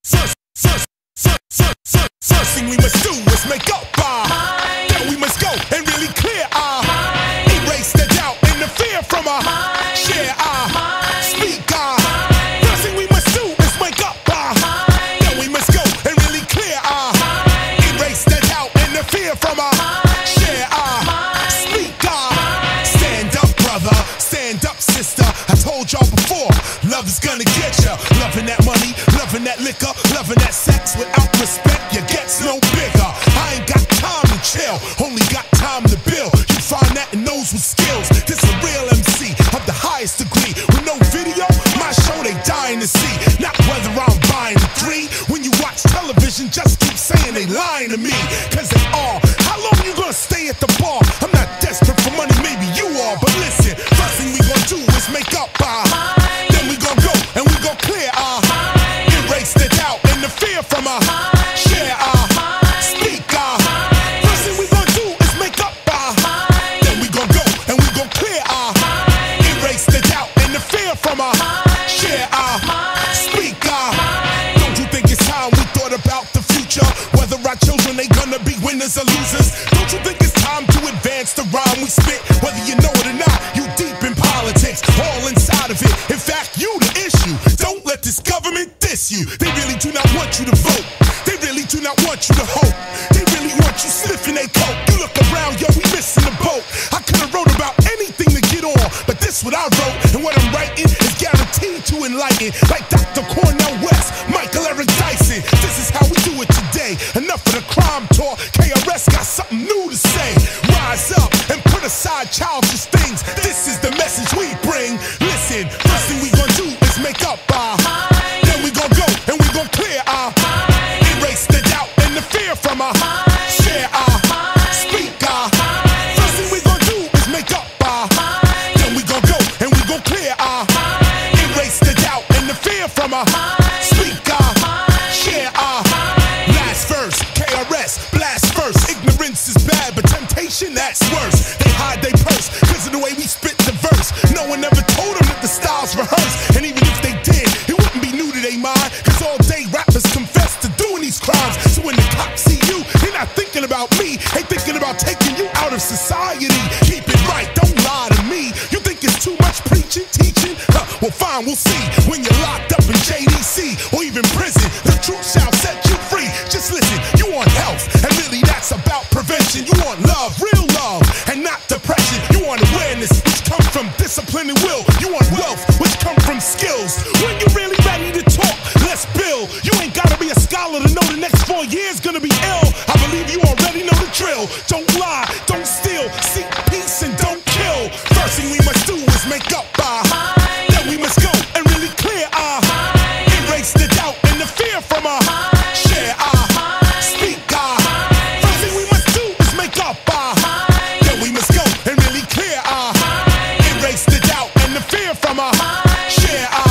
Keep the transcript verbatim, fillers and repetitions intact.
First, first, first, first, first, first thing we must do is make up our mind. Then we must go and really clear our mind. Erase the doubt and the fear from our mind. Share our mind. Speak our mind. First thing we must do is make up our mind. Then we must go and really clear our mind. Erase the doubt and the fear from our mind. Share our mind. Speak our mind. Stand up, brother. Stand up, sister. I told y'all before, love is gonna get ya. Loving that money, loving that liquor, loving that sex without respect, your gets no bigger. I ain't got time to chill, only got time to build. You find that in those with skills. This a real M C of the highest degree. With no video, my show they dying to see. Not whether I'm buying the three. When you watch television, just keep saying they lying to me, cause they are. How long you gonna stay at the bar? I'm not desperate for money, maybe you are, but listen, first thing we gonna do is make up our mind. Then we gonna go and we gonna clear our mind. Erase the doubt and the fear from our mind. Share our mind. Speak our mind. First thing we gonna do is make up our mind. Then we gonna go and we gonna clear our mind. Erase the doubt and the fear from our mind. Share our mind. Speak our mind. Don't you think it's time we thought about the future? Whether our children they gonna be winners or losers? Don't you think it's time to advance the rhyme we spit? Whether you know it or not, you deep in politics, all inside of it. In fact, you the issue. Don't let this government diss you. They really do not want you to vote. They really do not want you to hope. They really want you sniffing they coke. You look around, yo, we missing the boat. I could've wrote about anything to get on, but this what I wrote, and what I'm writing is guaranteed to enlighten. Like Doctor Cornel West, Michael Eric Dyson. This is how we do it today. Enough of the crime talk. K R S got something new to say. Rise up and put aside childish things. This is the message we bring. Listen, first thing we gonna do is make up our mind. Then we gonna go and we gonna clear our mind. Erase the doubt and the fear from our mind. Share our mind. Speak our mind. First thing we gonna do is make up our mind. Then we gonna go and we gonna clear our mind. Erase the doubt and the fear from our mind. Speak our mind. Share our mind. Last verse, K R S, blast first. Ignorance is bad, but temptation, that's worse. They hide their purse, cause of the way we spit the verse. No one ever told them that the style's rehearsed. And even if they did, it wouldn't be new to their mind, cause all day rappers confess to doing these crimes. So when the cops see you, they're not thinking about me, they thinking about taking you out of society. Keep it right, don't lie to me. You think it's too much preaching, teaching? Huh, well fine, we'll see. When you're locked up in J D C or even prison, the truth shall set you free. Just listen, you want health, and really that's about prevention. You want love, real love, and not depression. You want awareness, which comes from discipline and will. You want wealth, which comes from skills. When you're really ready to talk, let's build. You ain't gotta be a scholar to know the next four years gonna be ill. I believe you already know the drill. Don't lie, don't steal, seek peace and don't kill. First thing we must do is make up our mind. Then we must go and really clear our mind. Erase the doubt and the fear from our mind. Share our mind. Speak our mind. First thing we must do is make up our mind. Then we must go and really clear our mind. Erase the doubt and the fear from our mind. Share our